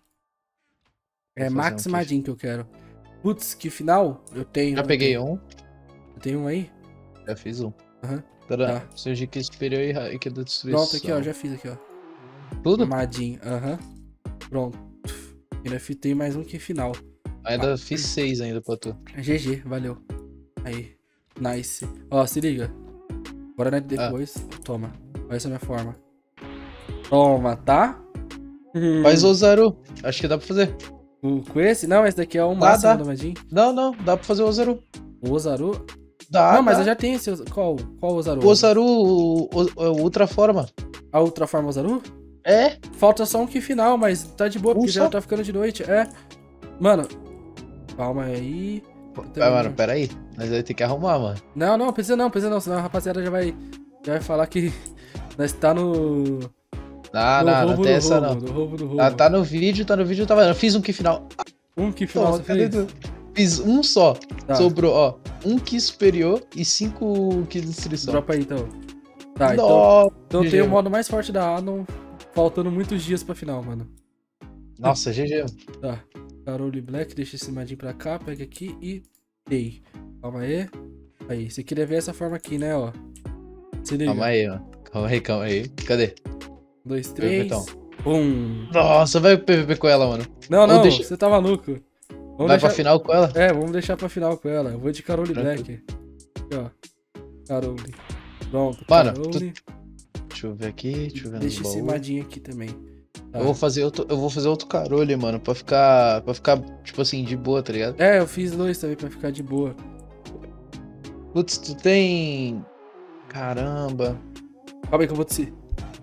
É Vou fazer Max um Madin que eu quero. Putz, que final? Eu tenho. Já eu peguei tenho. um. Eu tenho um aí? Já fiz um. Aham. Pera, Tá. surgiu que superior e ra- e que é da destruição. Pronto, aqui, ó. Já fiz aqui, ó. Tudo? Madin, aham. Pronto. Ainda fi- tem mais um que final. Ainda fiz seis ainda pra tu. G G, valeu. Aí. Nice. Ó, se liga. Bora né, Ah. depois. Toma. Olha essa minha forma. Toma, tá? Hum. Faz o Zaru. Acho que dá pra fazer. O- Com esse? Não, esse daqui é o Dá, máximo dá. do Madin. Não, não. Dá pra fazer o Zaru. O Ozaru. Dá, não, mas dá. eu já tenho esse. Oza- Qual? Qual Ozaru? O Ozaru, o, o, o Ultra Forma. A Ultra Forma Ozaru? É? Falta só um que final, mas tá de boa, Um porque já só? tá ficando de noite. É. Mano. Calma aí. Eu Ah, também mano, não- pera aí. Nós vamos ter que arrumar, mano. Não, não, precisa não, precisa não. Senão a rapaziada já vai. Já vai falar que nós tá no. Ah, no não, não roubo tem do essa roubo, não. no roubo do roubo. Ah, tá no vídeo, tá no vídeo, tá vendo? Eu fiz um que final. Um que final Toma, você cadê fez? tu? Fiz um só. Tá, Sobrou, ó, um que superior e cinco que destruição. dropa aí então. Tá, então. Nossa, Então G G, tem o mano. modo mais forte da Anon. Faltando muitos dias pra final, mano. Nossa, G G. Tá. Carole Black, deixa esse madinho pra cá, pega aqui e dei. Calma aí. Aí, você queria ver essa forma aqui, né, ó. Se liga. Calma aí, ó. Calma aí, calma aí. Cadê? Um, dois, três. Então. Um. Nossa, vai P V P com ela, mano. Não, Ou não, deixa- você tá maluco. Vamos Vai deixar... pra final com ela? É, vamos deixar pra final com ela. Eu vou de Carole Tranquilo. Black. Aqui, ó. Carole. Pronto, Mano, Carole. Deixa eu ver aqui, deixa eu ver Deixa no esse baú. madinho aqui também. Tá. Eu vou fazer outro, eu vou fazer outro Carole, mano, pra ficar, pra ficar, tipo assim, de boa, tá ligado? É, eu fiz dois também pra ficar de boa. Putz, tu tem... Caramba. Calma aí que eu vou descer.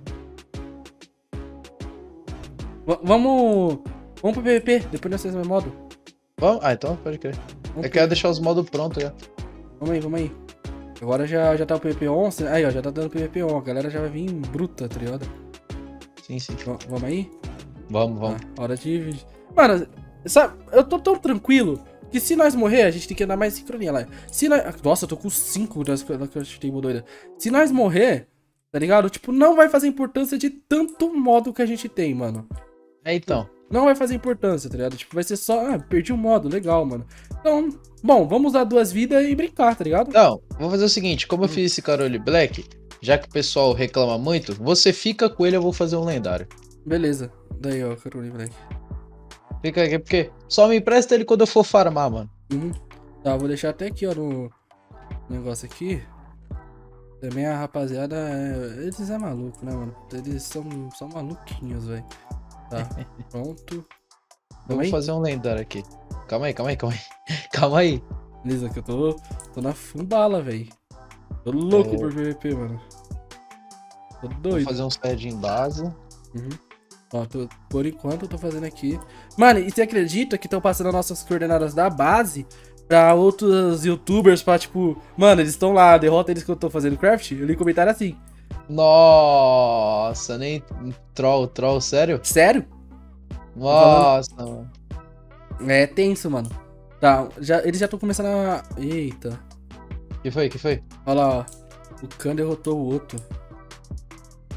V- vamos. Vamos pro P V P, depois nós fazemos mais modo. Vamos? Ah, então pode crer. Vamos, Eu quero deixar os modos prontos já. vamos aí, vamos aí. Agora já, já tá o P V P onze. Aí, ó, já tá dando P V P onze. A galera já vai vir bruta, tá ligado? Sim, sim. V- vamos aí? Vamos, vamos. Ah, hora de. Mano, sabe, eu tô tão tranquilo que se nós morrer, a gente tem que andar mais sincronia lá. Se nós... Nossa, eu tô com cinco das Crushable doida. Se nós morrer, tá ligado? Tipo, não vai fazer importância de tanto modo que a gente tem, mano. É, então. Não vai fazer importância, tá ligado? Tipo, vai ser só, ah, perdi um modo, legal, mano. Então, bom, vamos usar duas vidas e brincar, tá ligado? Não, vou fazer o seguinte, como eu Hum. fiz esse Carole Black, já que o pessoal reclama muito, você fica com ele, eu vou fazer um lendário. Beleza. Daí, ó, Carole Black. Fica aqui, porque só me empresta ele quando eu for farmar, mano. Uhum. Tá, vou deixar até aqui, ó, no negócio aqui. Também a rapaziada, é... eles é maluco, né, mano? Eles são, são maluquinhos, velho. Tá, pronto. Eu Vamos vou aí? fazer um lendário aqui. Calma aí, calma aí, calma aí. Calma aí. Beleza, que eu tô, tô na fumbala, velho. Tô louco É. por P V P, mano. Tô Vou doido. fazer um sede em base. Uhum. Ó, tô- por enquanto eu tô fazendo aqui. Mano, e você acredita que estão passando as nossas coordenadas da base pra outros youtubers pra, tipo... Mano, eles estão lá, derrota eles que eu tô fazendo craft? Eu li comentário assim. Nossa, nem troll, troll, sério? Sério? Nossa, mano. É tenso, mano. Tá, já, eles já estão começando a... Eita. Que foi, que foi? Olha lá, ó. O Khan derrotou o outro.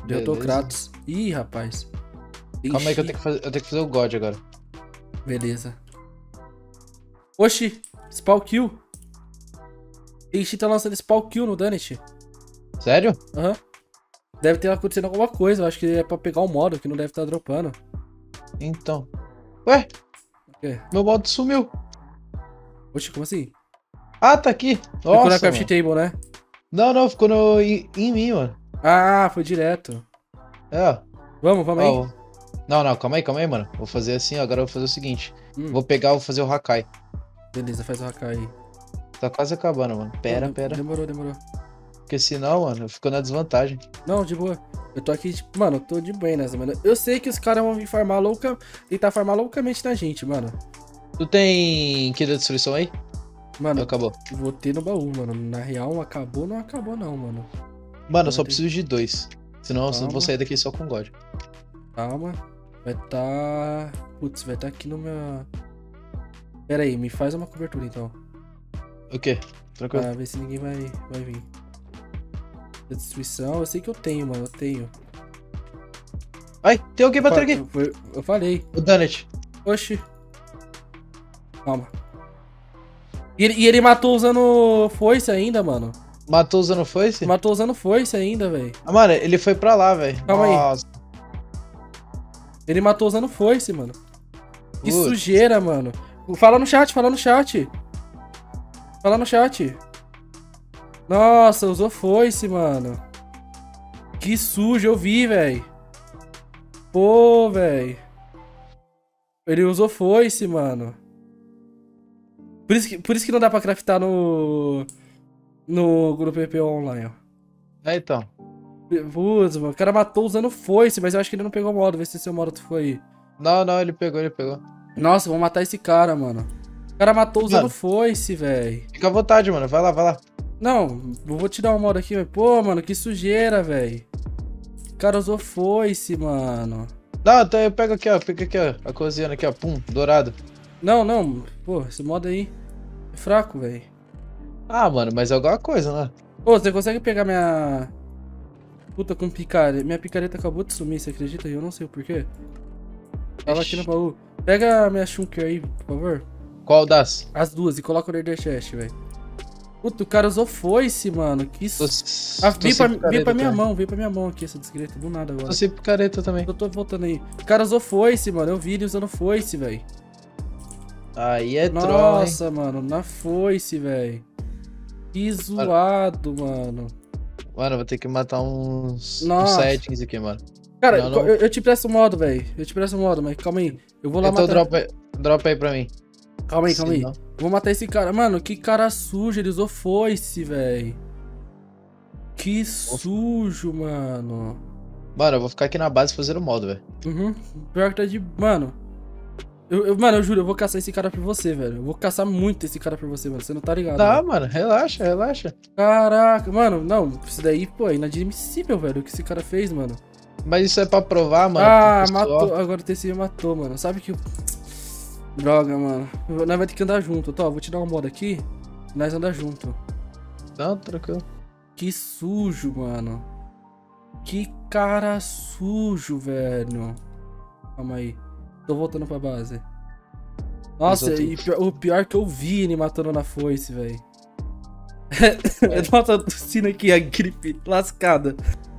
Derrotou o Beleza. Kratos. Ih, rapaz. Calma aí que eu Ixi. tenho que fazer, eu tenho que fazer o God agora. Beleza. Oxi, spawn kill. Ixi, tá lançando spawn kill no Danit. Sério? Aham. Deve ter acontecendo alguma coisa. Eu acho que é pra pegar o modo, que não deve estar dropando. Então. Ué, O quê? meu modo sumiu. Oxi, como assim? Ah, tá aqui. Ficou na Nossa, craft mano. table, né? Não, não, ficou no, em, em mim, mano. Ah, foi direto. É, ó. Vamos, vamos aí. Ó, Não, não, calma aí, calma aí, mano. Vou fazer assim, ó, agora eu vou fazer o seguinte. Hum. Vou pegar, vou fazer o Hakai. Beleza, faz o Hakai aí. Tá quase acabando, mano. Pera, Não, pera. Demorou, demorou. Porque senão, mano, eu fico na desvantagem. Não, de boa. Eu tô aqui, tipo, mano, eu tô de bem nessa, mano. Eu sei que os caras vão vir farmar louca, tentar farmar loucamente na gente, mano. Tu tem Key da Destruição aí? Mano, Não acabou. vou ter no baú, mano. Na real, acabou, não acabou não, mano. Mano, eu só Vai ter- preciso de dois. Senão eu Calma. vou sair daqui só com God. Calma. Vai tá... Putz, vai tá aqui no meu... Pera aí, me faz uma cobertura então. O quê? Tranquilo. Pra ver se ninguém vai, vai vir. Destruição, eu sei que eu tenho, mano, eu tenho. Ai, tem alguém batendo aqui. Eu, eu, eu falei. O Danet. Oxi. Calma. E ele, e ele matou usando foice ainda, mano. Matou usando foice? Matou usando foice ainda, velho. Ah, mano, ele foi pra lá, velho. Calma aí. Nossa. Ele matou usando foice, mano. Que Putz. sujeira, mano. Fala no chat, fala no chat. Fala no chat. Nossa, usou foice, mano. Que sujo, eu vi, velho. Pô, velho. Ele usou foice, mano. Por isso que, por isso que não dá pra craftar no... No grupo P P online, ó. É, então. Putz, mano. O cara matou usando foice, mas eu acho que ele não pegou modo. Vê se seu modo foi aí. Não, não, ele pegou, ele pegou. Nossa, vamos matar esse cara, mano. O cara matou usando Mano. foice, velho. Fica à vontade, mano. Vai lá, vai lá. Não, eu vou te dar uma moda aqui, mas pô, mano, que sujeira, velho. O cara usou foice, mano. Não, então eu pego aqui, ó. Pega aqui, ó. A cozinha aqui, ó. Pum, dourado. Não, não, pô, esse modo aí é fraco, velho. Ah, mano, mas é alguma coisa, né? Pô, você consegue pegar minha... Puta, com picareta. Minha picareta acabou de sumir, você acredita? E eu não sei o porquê. Tava aqui no baú. Pega a minha Shunker aí, por favor. Qual das? As duas, e coloca o Nether Chest, velho. Puta, o cara usou foice, mano. Que Tô, su... Ah, tô vem sem pra, vem pra minha também. mão, vem pra minha mão aqui, essa desgreta. Do nada agora. Tô sem picareta também. Eu tô voltando aí. O cara usou foice, mano. Eu vi ele usando foice, velho. Aí é troll, hein? Nossa, mano. Na foice, velho. Que zoado, mano. Mano, eu vou ter que matar uns, uns Nossa. settings aqui, mano. Cara, Não, não. Eu, eu te presto o modo, velho. Eu te presto o modo, mas calma aí. Eu vou lá Então matar... dropa aí, dropa aí pra mim. Calma aí, calma aí. Senão- Vou matar esse cara. Mano, que cara sujo. Ele usou foice, velho. Que sujo, mano. Mano, eu vou ficar aqui na base fazendo modo, velho. Uhum. Pior que tá de... Mano. Eu, eu- mano, eu juro, eu vou caçar esse cara por você, velho. Eu vou caçar muito esse cara por você, mano. Você não tá ligado. Tá, velho. mano, relaxa, relaxa. Caraca, mano. Não, isso daí, pô, é inadmissível, velho. O que esse cara fez, mano. Mas isso é pra provar, mano. Ah, pro pessoal. matou. Agora o T C matou, mano. Sabe que... Droga, mano. Nós vamos ter que andar junto. Tá, vou te dar uma moda aqui. Nós andar junto. Não, tranquilo. Que sujo, mano. Que cara sujo, velho. Calma aí. Tô voltando pra base. Nossa, Mas eu tô- e pior- o pior é que eu vi ele matando na foice, velho. Nossa, tossindo aqui, a gripe lascada.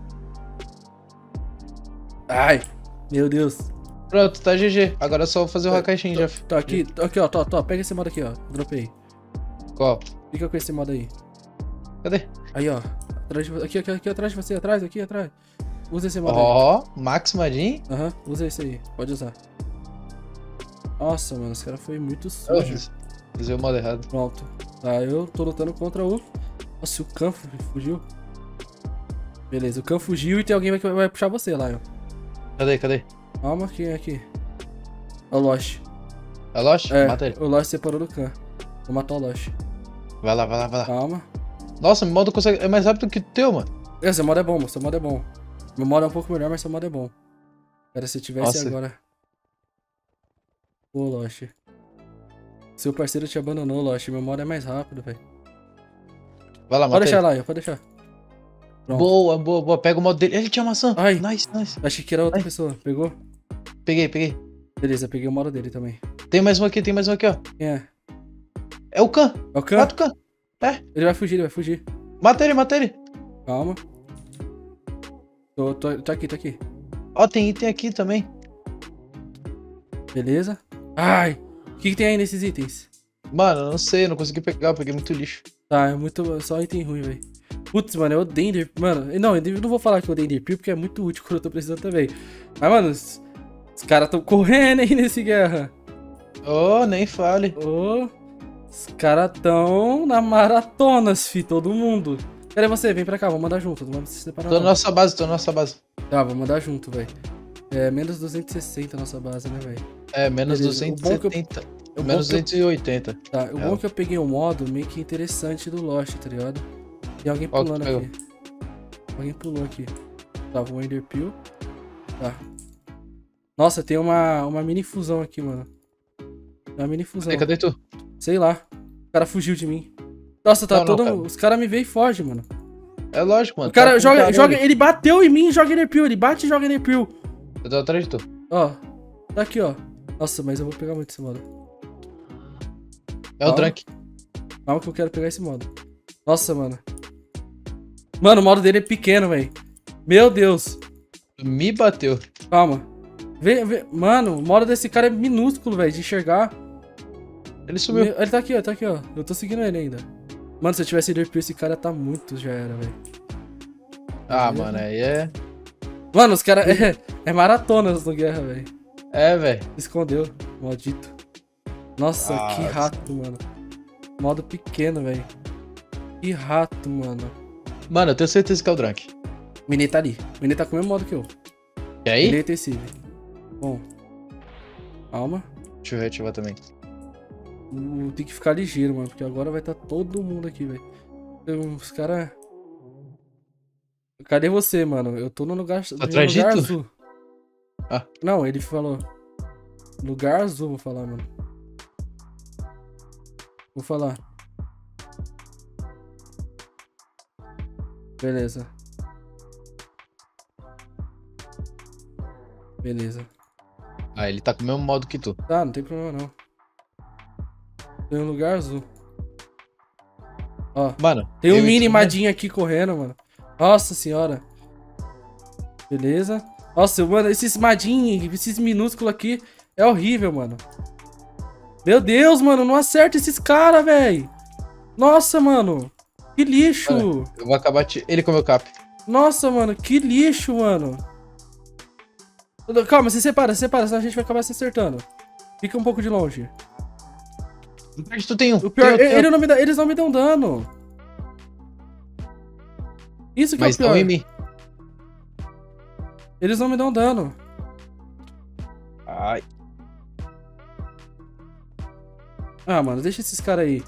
Ai, meu Deus. Pronto, tá G G. Agora é só fazer o Hakai Shin já. Tá aqui, tá aqui, ó, tô, tô, pega esse modo aqui, ó. Dropei. Qual? Fica com esse modo aí. Cadê? Aí, ó. Atrás de vo- aqui, aqui, aqui atrás de você, atrás, aqui atrás. Usa esse modo aí. Ó, Max Madin. Aham, usa esse aí. Pode usar. Nossa, mano, esse cara foi muito sujo. Usei o modo errado. Pronto. Tá, eu tô lutando contra o... Nossa, o Khan fu- fugiu. Beleza, o Khan fugiu e tem alguém que vai- vai puxar você, Lion. Cadê, cadê? Calma, quem é aqui? É o Lost. É Lost? É, Mata ele. o Lost separou do Khan. Vou matar o Lost. Vai lá, vai lá, vai lá. Calma. Nossa, meu modo consegue... é mais rápido que o teu, mano. É, seu modo é bom, seu modo é bom. Meu modo é um pouco melhor, mas seu modo é bom. Cara, se eu tivesse Nossa. agora... Pô, Lost. Seu parceiro te abandonou, Lost. Meu modo é mais rápido, velho. Vai lá, mata Pode deixar, ele. Lion, pode deixar. Pronto. Boa, boa, boa. Pega o modo dele. Ele tinha maçã. Ai. Nice, nice. Achei que era outra Ai. pessoa. Pegou? Peguei, peguei. Beleza, peguei o modo dele também. Tem mais um aqui, tem mais um aqui, ó. Quem é? É o Khan. É o Khan? Mata o Khan. É. Ele vai fugir, ele vai fugir. Mata ele, mata ele. Calma. Tô, tô, tô aqui, tô aqui. Ó, tem item aqui também. Beleza. Ai. O que, que tem aí nesses itens? Mano, eu não sei, eu não consegui pegar, eu peguei muito lixo. Tá, é muito. Só item ruim, velho. Putz, mano, eu odeio Ender. Mano, não, eu não vou falar que eu odeio Ender Pearl porque é muito útil quando eu tô precisando também. Mas, mano, os, os caras tão correndo aí nesse guerra. Oh, nem fale. Ô, os caras tão na maratona, fi, todo mundo. Cadê você? Vem pra cá, vamos mandar junto. Não vamos se separar. Tô não. na nossa base, tô na nossa base. Tá, vamos mandar junto, velho. É menos duzentos e sessenta a nossa base, né, velho? É, menos Beleza, o duzentos bom e que eu- setenta. o bom Menos que eu- duzentos e oitenta. Tá, o É, bom é ó. que eu peguei um modo meio que interessante do Lost, tá ligado? Tem alguém Qual que pulando tu pegou? aqui. Alguém pulou aqui. Tava um Ender Pearl. Tá. Nossa, tem uma, uma mini fusão aqui, mano. Uma mini fusão. Cadê, cadê tu? Sei lá. O cara fugiu de mim. Nossa, tá Não, não, todo. cara. Os caras me veem e fogem, mano. É lógico, mano. O cara tá com joga, cara joga. ali. Ele bateu em mim e joga Ender Pearl. Ele bate e joga Ender Pearl. Eu tô atrás de tu. Ó. Tá aqui, ó. Nossa, mas eu vou pegar muito esse modo. É o Calma. Drunk. Calma que eu quero pegar esse modo. Nossa, mano. Mano, o modo dele é pequeno, velho. Meu Deus. Me bateu. Calma. Vê, vê. Mano, o modo desse cara é minúsculo, velho, de enxergar. Ele sumiu. Meu- Ele tá aqui, ó, tá aqui, ó. Eu tô seguindo ele ainda. Mano, se eu tivesse Ender Pearl, esse cara tá muito, já era, velho. Ah, Beleza. mano, aí é. Mano, os caras. É, é maratonas no guerra, velho. É, velho. Escondeu, maldito. Nossa, Ah, que rato, mano. Modo pequeno, velho. Que rato, mano. Mano, eu tenho certeza que é o Drunk. O Minei tá ali. O Minei tá com o mesmo modo que eu. E aí? Minei tecido. Bom. Calma. Deixa eu reativar também. Uh, tem que ficar ligeiro, mano. Porque agora vai estar todo mundo aqui, velho. Tem Os caras. Cadê você, mano? Eu tô no lugar, no atrás de lugar tu? azul. Ah. Não, ele falou. Lugar azul, vou falar, mano. Vou falar. Beleza. Beleza. Ah, ele tá com o mesmo modo que tu. Tá, não tem problema não. Tem um lugar azul. Ó, Mano, tem um eu e mini tu, né? madinho aqui correndo, mano. Nossa senhora. Beleza. Nossa, mano, esses madinhos, esses minúsculos aqui é horrível, mano. Meu Deus, mano, não acerta esses caras, velho. Nossa, mano. Que lixo. Olha. Eu vou acabar. Te... Ele comeu cap. Nossa, mano, que lixo, mano. Calma, se separa, se separa, senão a gente vai acabar se acertando. Fica um pouco de longe. Mas tu tem um. O pior, tem um, tem um. ele não me dá, eles não me dão dano. Isso que Mas é o pior. não em mim. Eles não me dão dano. Ai. Ah, mano, deixa esses caras aí.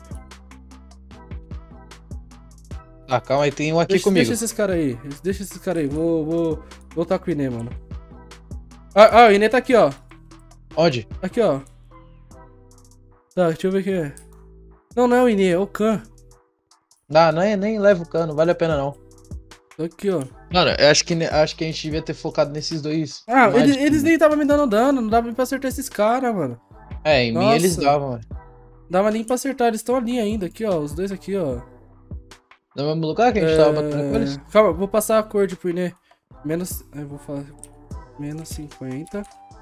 Ah, calma aí, tem um aqui Deixa, comigo. deixa esses caras aí. Deixa esses caras aí. Vou, vou, vou lutar com o Inê, mano. Ah, ah, o Inê tá aqui, ó. Onde? Aqui, ó. Tá, deixa eu ver quem é. Não, não é o Inê, é o Khan. Não, não é, nem leva o cano, vale a pena não. Tá aqui, ó. Mano, eu acho que, acho que a gente devia ter focado nesses dois. Ah, mágicos, eles, eles mano. nem estavam me dando dano. Não dava pra acertar esses caras, mano. É, em mim Nossa. eles davam, mano. Dava nem pra acertar. Eles estão ali ainda. Aqui, ó. Os dois aqui, ó. No mesmo lugar que a gente tava batendo com eles? É... Calma, vou passar a cor de pro Inê. Menos... Eu vou falar... Menos cinquenta.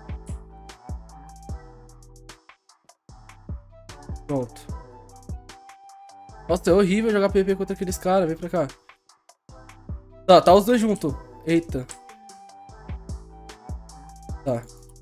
Pronto. Nossa, é horrível jogar P V P contra aqueles caras. Vem pra cá. Tá, tá os dois juntos. Eita. Tá.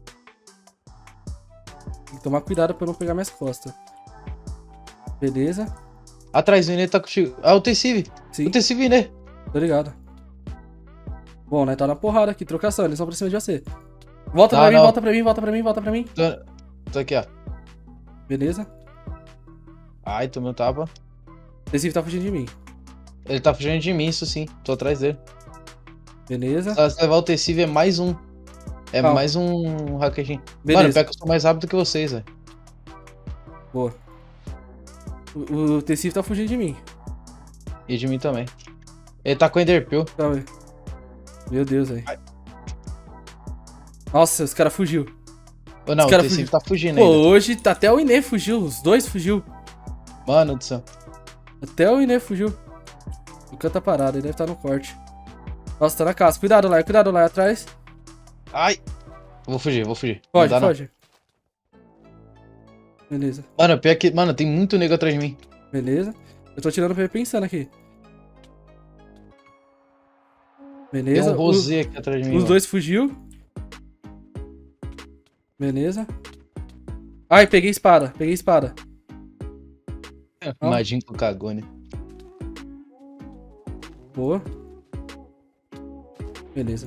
Tem que tomar cuidado pra eu não pegar minhas costas. Beleza. Atrás, o Inê tá contigo. Ah, o T-Civ. Sim, O T-Civ, Inê. tô ligado. Bom, né? Tá na porrada aqui. Trocação, eles estão pra cima de você. Volta Não, pra mim, não. volta pra mim, volta pra mim, volta pra mim. Tô, tô aqui, ó. Beleza. Ai, tomei um tapa. Esse tá fugindo de mim. Ele tá fugindo de mim, isso sim. Tô atrás dele. Beleza. Se levar o T-Civ é mais um. É Calma. mais um hackerzinho. Mano, Beleza. pior que eu sou mais rápido que vocês, velho. Boa. O, o Tecido tá fugindo de mim. E de mim também. Ele tá com Enderpeel. Calma aí. Meu Deus, velho. Nossa, os caras fugiu. Ou não, Os o cara T cinco fugiu. tá fugindo Pô, ainda. hoje tá até o Inê fugiu. Os dois fugiu. Mano do céu. Até o Inê fugiu. O canto tá parado, ele deve estar no corte. Nossa, tá na casa. Cuidado lá, cuidado lá atrás. Ai. Vou fugir, vou fugir. Pode, não dá, pode. Beleza, Não. Mano, pior que. Mano, tem muito nego atrás de mim. beleza. Eu tô tirando pra ele pensando aqui. Tem Beleza. um rosé aqui atrás de mim. Os mano. dois fugiu. Beleza. Ai, peguei espada, peguei espada. Imagina com o Cagone. Boa. Beleza.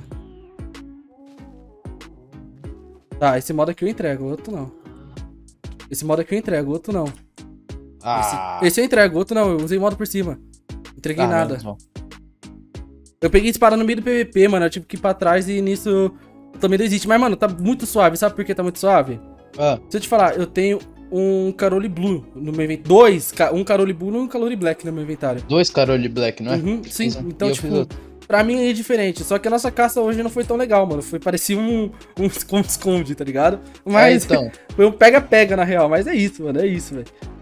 Tá, esse modo aqui eu entrego, o outro não. Esse modo aqui eu entrego, o outro não. Ah. Esse, esse eu entrego, o outro não. Eu usei modo por cima. Entreguei Ah, nada. menos mal. Eu peguei espada no meio do P V P, mano. Eu tive que ir pra trás e nisso eu também não existe. Mas, mano, tá muito suave. Sabe por que tá muito suave? Ah, Se eu te falar, eu tenho um Carole Blue no meu inventário. Dois, ca- um Carole Blue e um Carole Black no meu inventário. dois Carole Black, não é? Uhum, sim, Fiz um. então, E eu tipo, fiz outro. pra mim é diferente. Só que a nossa caça hoje não foi tão legal, mano. Foi, parecia um um esconde-esconde, tá ligado? Mas É, então. foi um pega-pega, na real. Mas é isso, mano, é isso, velho.